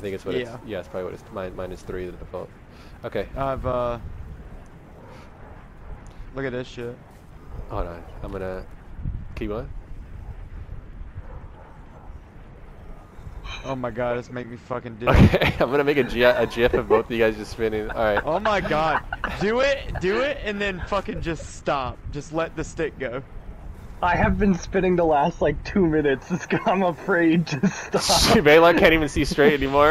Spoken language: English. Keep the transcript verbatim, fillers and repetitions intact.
think it's what yeah. it's. Yeah, it's probably what it's. Mine, mine is three, the default. Okay. I've uh. Look at this shit. Hold on. I'm gonna keep on. Oh my god, it's making me fucking dizzy. Okay, I'm gonna make a, G a GIF of both of you guys just spinning. All right. Oh my god, do it, do it, and then fucking just stop. Just let the stick go. I have been spinning the last like two minutes. I'm afraid to stop. Baylock can't even see straight anymore.